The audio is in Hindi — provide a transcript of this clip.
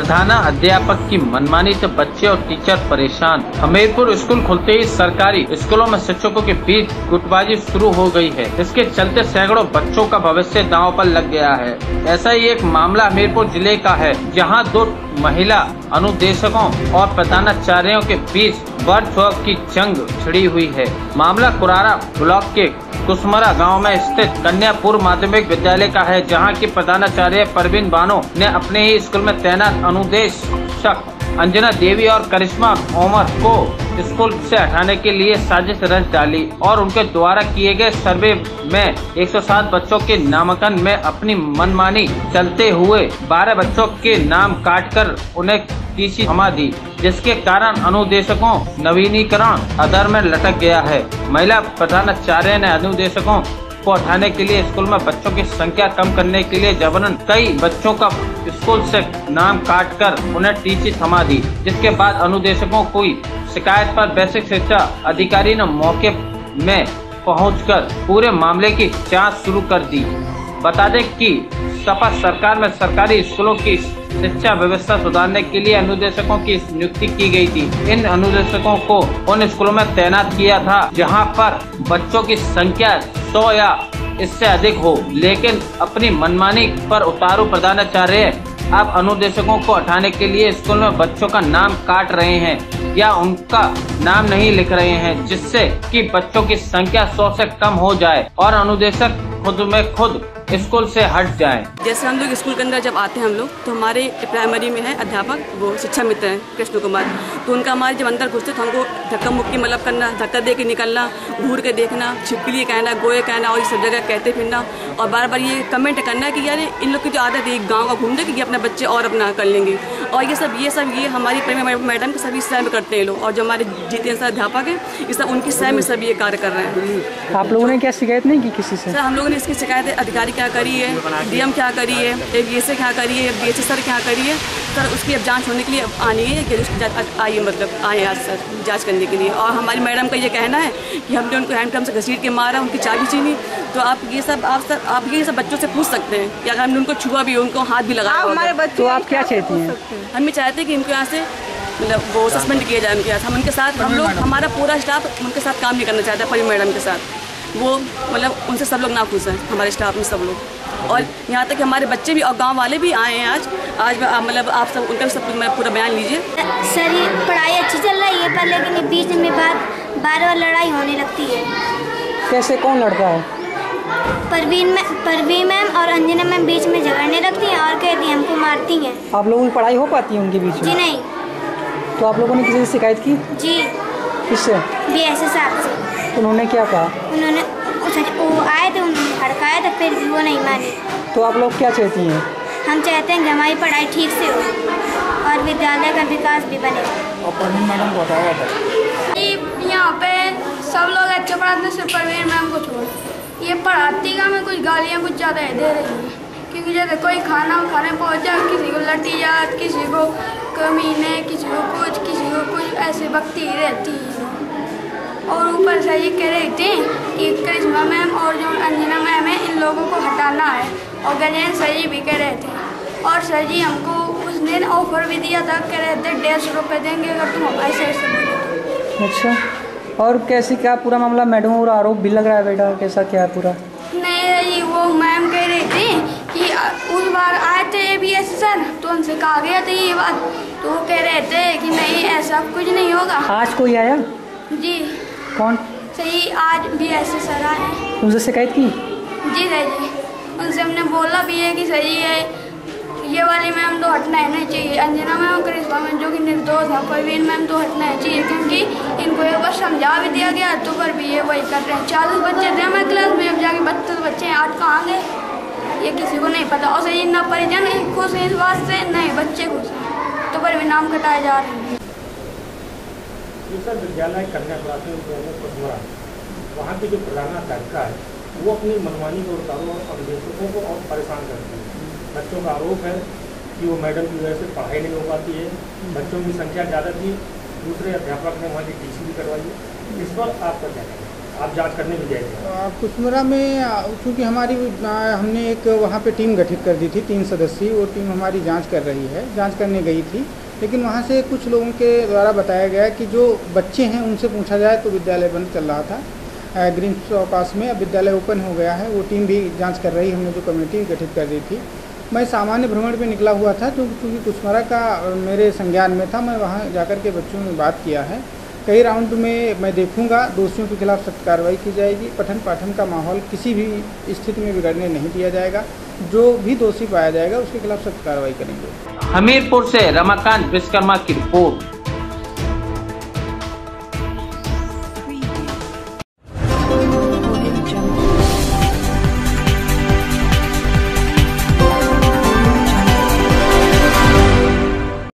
प्रधाना अध्यापक की मनमानी से बच्चे और टीचर परेशान। हमीरपुर स्कूल खुलते ही सरकारी स्कूलों में शिक्षकों के बीच गुटबाजी शुरू हो गई है। इसके चलते सैकड़ों बच्चों का भविष्य दांव पर लग गया है। ऐसा ही एक मामला हमीरपुर जिले का है, जहां 2 महिला अनुदेशकों और प्रधानाचार्यों के बीच बर्फ की जंग छिड़ी हुई है। मामला कुरारा ब्लॉक के कुसमरा गांव में स्थित कन्या पूर्व माध्यमिक विद्यालय का है, जहां की प्रधानाचार्य परवीन बानो ने अपने ही स्कूल में तैनात अनुदेशक अंजना देवी और करिश्मा ओमर को स्कूल से हटाने के लिए साजिश रच डाली और उनके द्वारा किए गए सर्वे में 107 बच्चों के नामांकन में अपनी मनमानी चलते हुए 12 बच्चों के नाम काटकर उन्हें टीसी थमा दी, जिसके कारण अनुदेशकों नवीनीकरण अधर में लटक गया है। महिला प्रधानाचार्य ने अनुदेशकों को हटाने के लिए स्कूल में बच्चों की संख्या कम करने के लिए जबरन कई बच्चों का स्कूल से नाम काटकर उन्हें टीसी थमा दी, जिसके बाद अनुदेशकों की शिकायत पर बेसिक शिक्षा अधिकारी ने मौके में पहुंचकर पूरे मामले की जांच शुरू कर दी। बता दें कि सपा सरकार में सरकारी स्कूलों की शिक्षा व्यवस्था सुधारने के लिए अनुदेशकों की नियुक्ति की गई थी। इन अनुदेशकों को उन स्कूलों में तैनात किया था जहां पर बच्चों की संख्या 100 या इससे अधिक हो, लेकिन अपनी मनमानी पर उतारू प्रधानाचार्य अब अनुदेशकों को हटाने के लिए स्कूल में बच्चों का नाम काट रहे हैं या उनका नाम नहीं लिख रहे हैं, जिससे कि बच्चों की संख्या 100 से कम हो जाए और अनुदेशक खुद में खुद स्कूल से हट जाएं। जैसे हम लोग स्कूल के अंदर जब आते हैं हम लोग, तो हमारे प्राइमरी में है अध्यापक, वो शिक्षा मित्र हैं कृष्ण कुमार, तो उनका हमारे जब अंदर घुसते तो हमको धक्का मुक्की मतलब करना, धक्का दे के निकलना, घूर के देखना, छिपकली कहना, गोए कहना और ये सब जगह कहते फिरना और बार बार ये कमेंट करना कि यार इन लोग की जो आदत है गाँव का घूमने की, अपने बच्चे और अपना कर लेंगे। और ये हमारी प्राइमरी मैडम के सभी सह में करते हैं लोग, और जो हमारे जितेंद्र सर अध्यापक है ये सब उनकी सह में सभी ये कार्य कर रहे हैं। आप लोगों ने क्या शिकायत नहीं की किसी से? सर हम लोगों ने इसकी शिकायत अधिकारी क्या करी है, डीएम क्या करी है, एवीएसए क्या करी है, बीएसए सर क्या करी है, सर उसकी अब जांच होने के लिए आनी है, आइए मतलब आए आज सर जांच करने के लिए। और हमारी मैडम का ये कहना है कि हमने उनको हैंडपम्प से घसीट के मारा, उनकी चाबी छीनी, तो आप ये सब बच्चों से पूछ सकते हैं कि अगर हमने उनको छुआ भी, उनको हाथ भी लगाया हमारे बच्चे। तो आप क्या चाहती हैं? हम ये चाहते हैं कि इनको यहाँ से मतलब वो सस्पेंड किया जाए उनके साथ। हम उनके साथ हम लोग हमारा पूरा स्टाफ उनके साथ काम नहीं करना चाहता परवीन मैडम के साथ, वो मतलब उनसे सब लोग नाखुश हैं हमारे स्टाफ में सब लोग, और यहाँ तक कि हमारे बच्चे भी और गांव वाले भी आए हैं आज मतलब आप सब उनका सब पूरा बयान लीजिए। सर ये पढ़ाई अच्छी चल रही है पर लेकिन बीच में बार लड़ाई होने लगती है। कैसे, कौन लड़ता है? परवीन मैम और अंजना मैम बीच में झगड़ने लगती हैं और कहती हैं हमको मारती हैं। आप लोगों की पढ़ाई हो पाती है उनके बीच में? जी नहीं। तो आप लोगों ने किसी से शिकायत की? जी। किससे? बीएसए साहब से। उन्होंने क्या कहा? उन्होंने वो आए थे, उन्होंने हड़काया था, फिर भी वो नहीं मानी। तो आप लोग क्या चाहती हैं? हम चाहते हैं कि हमारी पढ़ाई ठीक से हो और विद्यालय का विकास भी बने। और परवीन मैडम को बताया था? यहाँ पे सब लोग अच्छे पढ़ाते हैं, सिर्फ परवीन मैम को छोड़। ये पढ़ाती का में कुछ गालियाँ कुछ ज़्यादा दे रही हैं, क्योंकि जैसे कोई खाने पहुँच जाए, किसी को लटी जात, किसी को कमीने, किसी को कुछ ऐसे बकती ही रहती है। और ऊपर से ये कह रहे थे कि करिश्मा मैम और जो अंजना मैम है इन लोगों को हटाना है, और गजेंद्र सर जी भी कह रहे थे। और सर जी हमको उस दिन ऑफर भी दिया था, कह रहे थे 150 रुपये देंगे अगर तुम हमारी साइड से बोले तो। अच्छा, और कैसे क्या पूरा मामला? मैडम और आरोप भी लग रहा है बेटा, कैसा क्या है पूरा? नहीं जी, वो मैम कह रही थी कि उस बार आए थे बीएसए सर, तो उनसे कहा गया था ये बात, तो वो कह रहे थे कि नहीं ऐसा कुछ नहीं होगा। आज कोई आया? जी। कौन? सही, आज बीएसए सर आए। उनसे शिकायत की? जी सर जी, उनसे हमने बोला भी है कि सही है ये वाली मैम तो हटना है नहीं चाहिए, अंजना मैम और करिश्मा मैम जो कि निर्दोष है, परवीन मैम तो हटना है चाहिए, क्योंकि इनको एक बार समझा भी दिया गया तो पर भी ये वही कर रहे हैं। 40 बच्चे थे हमारे क्लास में, अब जाके 32 बच्चे हैं, 8 कहाँ गए ये किसी को नहीं पता। और सही ना परिजन खुश हैं इस बात से, नहीं बच्चे खुश हैं, तो पर भी नाम कटाए जा रहे हैं। विद्यालय कन्या कुसमरा, वहाँ की जो प्रधानाध्यापिका है वो अपनी मनमानी को उतारू और अभिभावकों को और परेशान करती है। बच्चों का आरोप है कि वो मैडम की वजह से पढ़ाई नहीं हो पाती है, बच्चों की संख्या ज़्यादा थी, दूसरे अध्यापक ने वहाँ की टीसी भी करवाई है। इस पर आपका क्या कहना है? आप जांच करने भी गए थे? कुशमरा में चूँकि हमने एक वहाँ पे टीम गठित कर दी थी 3 सदस्यीय, वो टीम हमारी जांच कर रही है, जांच करने गई थी। लेकिन वहाँ से कुछ लोगों के द्वारा बताया गया कि जो बच्चे हैं उनसे पूछा जाए तो विद्यालय बंद चल रहा था। ग्रीन पास में अब विद्यालय ओपन हो गया है, वो टीम भी जाँच कर रही है। हमने जो कमेटी गठित कर दी थी, मैं सामान्य भ्रमण पे निकला हुआ था क्योंकि कुशमरा का मेरे संज्ञान में था। मैं वहाँ जाकर के बच्चों में बात किया है। कई राउंड में मैं देखूंगा, दोषियों के खिलाफ सख्त कार्रवाई की जाएगी। पठन पाठन का माहौल किसी भी स्थिति में बिगड़ने नहीं दिया जाएगा। जो भी दोषी पाया जाएगा उसके खिलाफ सख्त कार्रवाई करेंगे। हमीरपुर से रमाकांत विश्वकर्मा की रिपोर्ट।